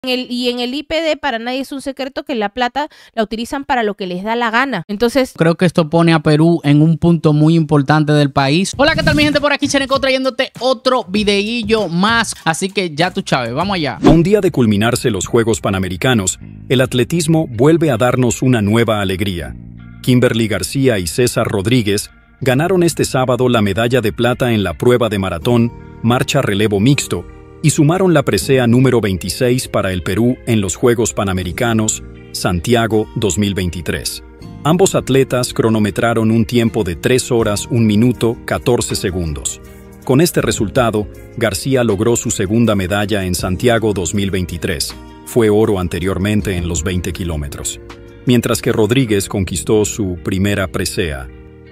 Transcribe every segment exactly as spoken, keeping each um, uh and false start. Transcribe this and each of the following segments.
En el, y en el I P D para nadie es un secreto que la plata la utilizan para lo que les da la gana. Entonces creo que esto pone a Perú en un punto muy importante del país. Hola, ¿qué tal mi gente? Por aquí Cheneco trayéndote otro videillo más. Así que ya tú sabes, vamos allá. A un día de culminarse los Juegos Panamericanos, el atletismo vuelve a darnos una nueva alegría. Kimberly García y César Rodríguez ganaron este sábado la medalla de plata en la prueba de maratón, marcha relevo mixto, y sumaron la presea número veintiséis para el Perú en los Juegos Panamericanos, Santiago dos mil veintitrés. Ambos atletas cronometraron un tiempo de tres horas, un minuto, catorce segundos. Con este resultado, García logró su segunda medalla en Santiago dos mil veintitrés. Fue oro anteriormente en los veinte kilómetros. Mientras que Rodríguez conquistó su primera presea.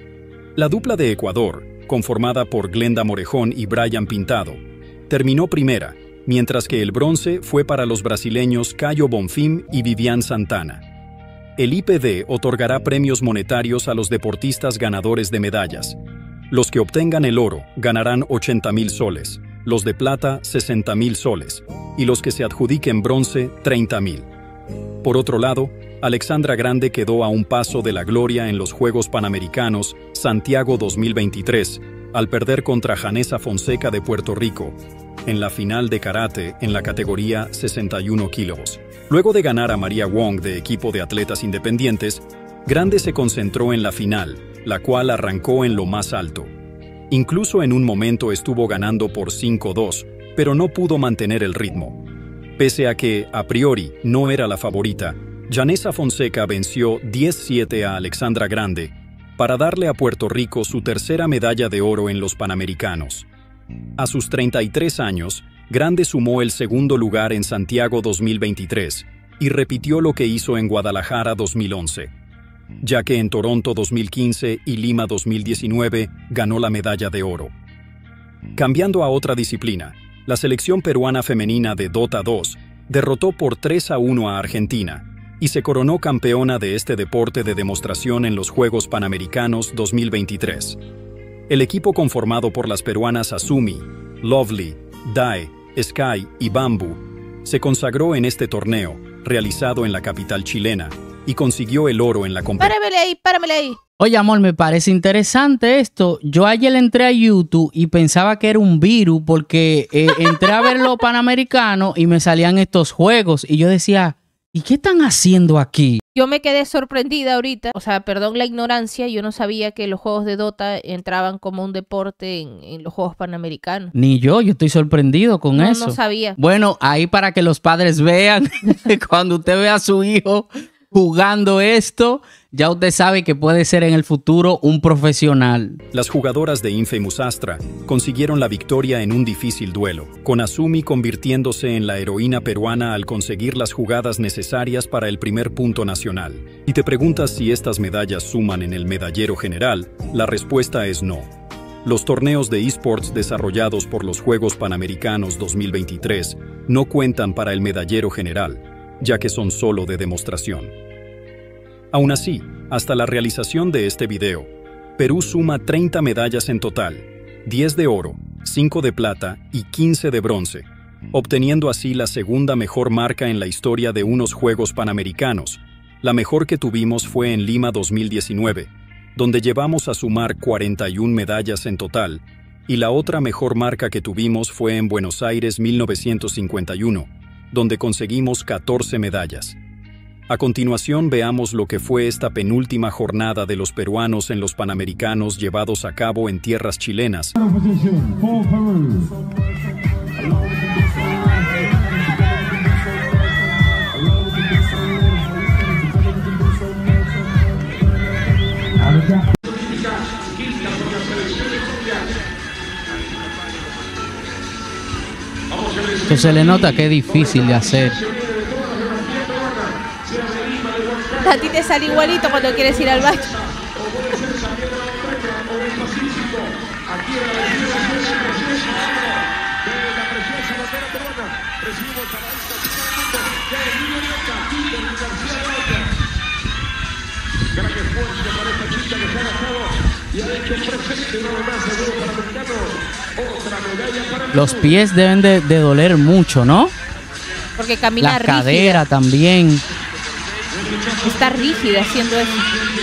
La dupla de Ecuador, conformada por Glenda Morejón y Brian Pintado, terminó primera, mientras que el bronce fue para los brasileños Caio Bonfim y Vivian Santana. El I P D otorgará premios monetarios a los deportistas ganadores de medallas. Los que obtengan el oro ganarán ochenta mil soles, los de plata sesenta mil soles y los que se adjudiquen bronce treinta mil. Por otro lado, Alexandra Grande quedó a un paso de la gloria en los Juegos Panamericanos Santiago dos mil veintitrés, al perder contra Janessa Fonseca de Puerto Rico, en la final de karate en la categoría sesenta y uno kilos. Luego de ganar a María Wong de equipo de atletas independientes, Grande se concentró en la final, la cual arrancó en lo más alto. Incluso en un momento estuvo ganando por cinco dos, pero no pudo mantener el ritmo. Pese a que, a priori, no era la favorita, Janessa Fonseca venció diez siete a Alexandra Grande, para darle a Puerto Rico su tercera medalla de oro en los Panamericanos. A sus treinta y tres años, Grande sumó el segundo lugar en Santiago dos mil veintitrés y repitió lo que hizo en Guadalajara dos mil once, ya que en Toronto dos mil quince y Lima dos mil diecinueve ganó la medalla de oro. Cambiando a otra disciplina, la selección peruana femenina de Dota dos derrotó por tres a uno a Argentina, y se coronó campeona de este deporte de demostración en los Juegos Panamericanos dos mil veintitrés. El equipo conformado por las peruanas Azumi, Lovely, Dae, Sky y Bamboo se consagró en este torneo, realizado en la capital chilena, y consiguió el oro en la competición. Páramele ahí, páramele ahí. Oye, amor, me parece interesante esto. Yo ayer entré a YouTube y pensaba que era un virus porque eh, entré a ver los Panamericanos y me salían estos juegos y yo decía, ¿y qué están haciendo aquí? Yo me quedé sorprendida ahorita, o sea, perdón la ignorancia, yo no sabía que los juegos de Dota entraban como un deporte en, en los Juegos Panamericanos. Ni yo, yo estoy sorprendido con no, eso. No sabía. Bueno, ahí para que los padres vean, cuando usted vea a su hijo jugando esto, ya usted sabe que puede ser en el futuro un profesional. Las jugadoras de Infamous Astra consiguieron la victoria en un difícil duelo, con Azumi convirtiéndose en la heroína peruana al conseguir las jugadas necesarias para el primer punto nacional. Y te preguntas si estas medallas suman en el medallero general, la respuesta es no. Los torneos de eSports desarrollados por los Juegos Panamericanos dos mil veintitrés no cuentan para el medallero general, ya que son solo de demostración. Aún así, hasta la realización de este video, Perú suma treinta medallas en total, diez de oro, cinco de plata y quince de bronce, obteniendo así la segunda mejor marca en la historia de unos Juegos Panamericanos. La mejor que tuvimos fue en Lima dos mil diecinueve, donde llevamos a sumar cuarenta y una medallas en total, y la otra mejor marca que tuvimos fue en Buenos Aires mil novecientos cincuenta y uno, donde conseguimos catorce medallas. A continuación veamos lo que fue esta penúltima jornada de los peruanos en los Panamericanos llevados a cabo en tierras chilenas. Entonces se le nota que es difícil de hacer. A ti te sale igualito cuando quieres ir al baño. Los pies deben de, de doler mucho, ¿no? Porque camina La rígida. cadera también. Está rígida haciendo eso.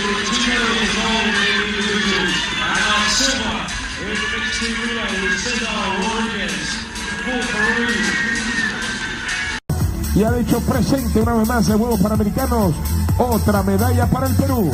Y ha hecho presente una vez más en Juegos Panamericanos otra medalla para el Perú.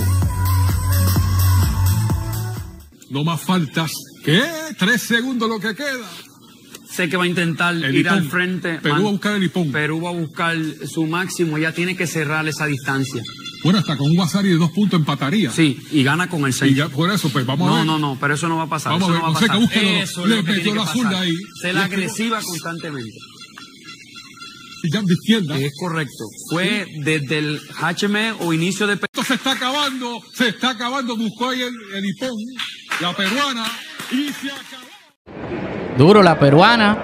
No más faltas. ¿Qué? Tres segundos lo que queda. Sé que va a intentar El ir hipón. al frente. Perú man- va a buscar el hipón. Perú va a buscar su máximo. Ya tiene que cerrar esa distancia. Bueno, hasta con un Wasari de dos puntos empataría. Sí, y gana con el Y seis. ya por eso, pues vamos a No, ver. no, no, pero eso no va a pasar. Vamos eso a ver, no va a Fonseca, pasar. búsquelo. Eso es Le lo que metió tiene la que zurda pasar. ahí. Ser Le agresiva constantemente. Y ya de izquierda. Es correcto. Fue desde el H M o inicio de... Esto se está acabando, se está acabando. Buscó ahí el, el hipón, la peruana, y se acabó. Duro la peruana.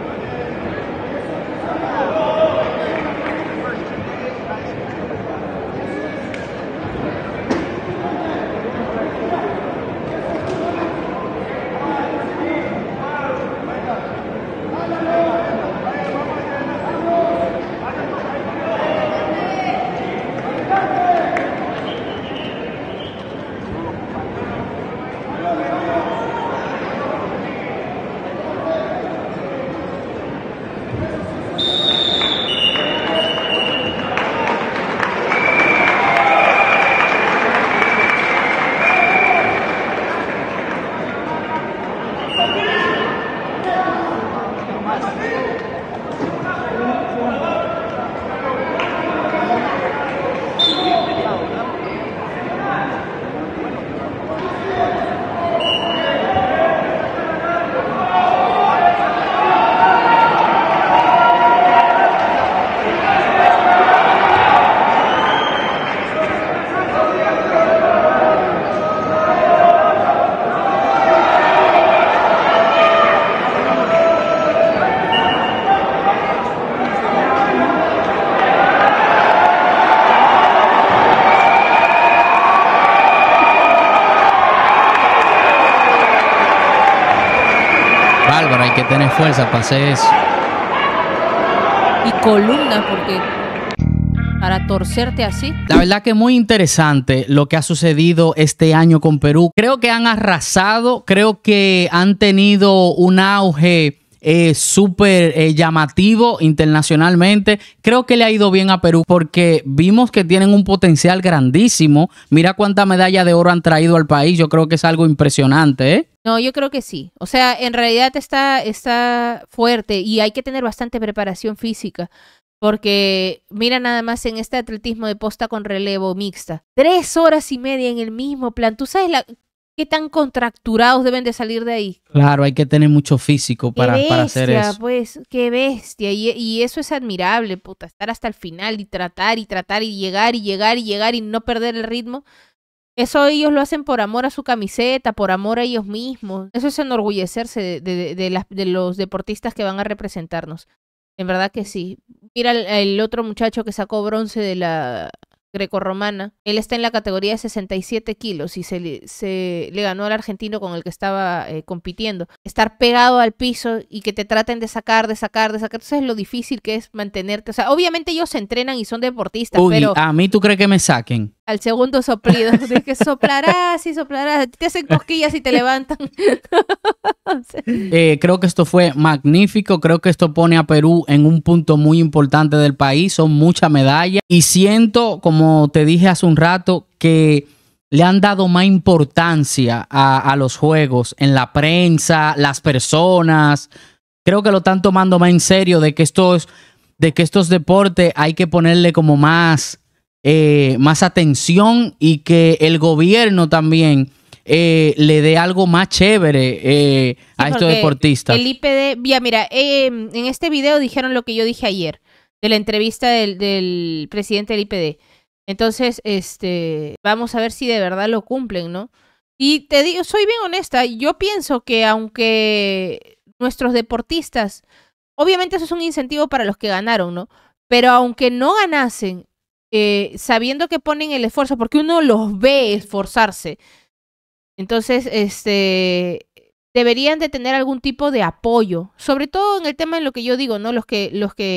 Bárbara, hay que tener fuerza para hacer eso. Y columna, porque para torcerte así. La verdad que es muy interesante lo que ha sucedido este año con Perú. Creo que han arrasado, creo que han tenido un auge eh, súper eh, llamativo internacionalmente. Creo que le ha ido bien a Perú porque vimos que tienen un potencial grandísimo. Mira cuánta medalla de oro han traído al país. Yo creo que es algo impresionante, ¿eh? No, yo creo que sí. O sea, en realidad está, está fuerte y hay que tener bastante preparación física. Porque mira nada más en este atletismo de posta con relevo mixta. Tres horas y media en el mismo plan. ¿Tú sabes la, qué tan contracturados deben de salir de ahí? Claro, hay que tener mucho físico para, Qué bestia, para hacer eso. pues, qué bestia. Y, y eso es admirable, puta. Estar hasta el final y tratar y tratar y llegar y llegar y llegar y no perder el ritmo. Eso ellos lo hacen por amor a su camiseta, por amor a ellos mismos. Eso es enorgullecerse de, de, de, las, de los deportistas que van a representarnos. En verdad que sí. Mira el, el otro muchacho que sacó bronce de la grecorromana. Él está en la categoría de sesenta y siete kilos y se le, se le ganó al argentino con el que estaba eh, compitiendo. Estar pegado al piso y que te traten de sacar, de sacar, de sacar. Entonces lo difícil que es mantenerte. O sea, obviamente ellos se entrenan y son deportistas, Uy, pero ¿a mí tú crees que me saquen? al segundo soplido, de que soplarás y soplarás, te hacen cosquillas y te levantan. Eh, creo que esto fue magnífico, creo que esto pone a Perú en un punto muy importante del país, son muchas medallas y siento, como te dije hace un rato, que le han dado más importancia a, a los juegos en la prensa, las personas, creo que lo están tomando más en serio de que estos, de que estos deportes hay que ponerle como más, eh, más atención y que el gobierno también Eh, le dé algo más chévere eh, a Sí, estos porque deportistas. El I P D, ya mira, eh, en este video dijeron lo que yo dije ayer, de la entrevista del, del presidente del I P D. Entonces, este, vamos a ver si de verdad lo cumplen, ¿no? Y te digo, soy bien honesta, yo pienso que aunque nuestros deportistas, obviamente eso es un incentivo para los que ganaron, ¿no? Pero aunque no ganasen, eh, sabiendo que ponen el esfuerzo, porque uno los ve esforzarse, entonces, este, deberían de tener algún tipo de apoyo, sobre todo en el tema en lo que yo digo, ¿no? Los que, los que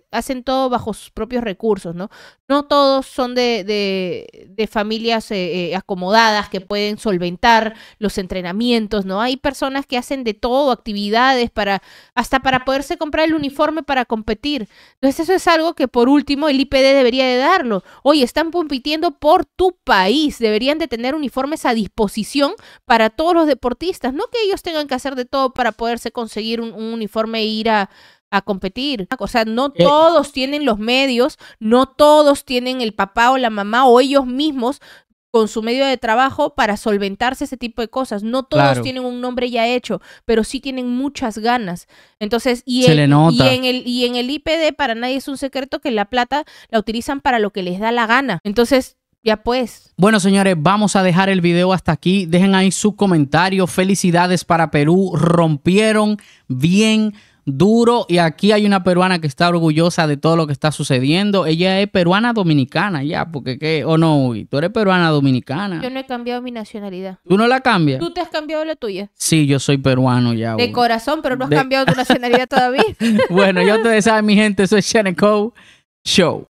hacen todo bajo sus propios recursos, ¿no? No todos son de, de, de familias eh, eh, acomodadas que pueden solventar los entrenamientos, ¿no? Hay personas que hacen de todo, actividades para, hasta para poderse comprar el uniforme para competir. Entonces eso es algo que por último el I P D debería de darlo. Oye, están compitiendo por tu país, deberían de tener uniformes a disposición para todos los deportistas, no que ellos tengan que hacer de todo para poderse conseguir un, un uniforme e ir a, a competir. O sea, no Eh. todos tienen los medios, no todos tienen el papá o la mamá o ellos mismos con su medio de trabajo para solventarse ese tipo de cosas. No todos Claro. tienen un nombre ya hecho, pero sí tienen muchas ganas. Entonces, y, Se en, le nota. y en el y en el I P D para nadie es un secreto que la plata la utilizan para lo que les da la gana. Entonces, ya pues. Bueno, señores, vamos a dejar el video hasta aquí. Dejen ahí sus comentarios. Felicidades para Perú. Rompieron bien duro. Y aquí hay una peruana que está orgullosa de todo lo que está sucediendo. Ella es peruana dominicana ya, porque qué, o no, Uy, tú eres peruana dominicana. Yo no he cambiado mi nacionalidad. ¿Tú no la cambias? ¿Tú te has cambiado la tuya? Sí, yo soy peruano ya. De Uy. corazón, pero no has De- cambiado tu nacionalidad todavía. Bueno, ya ustedes saben, mi gente, eso es Sheneco Show.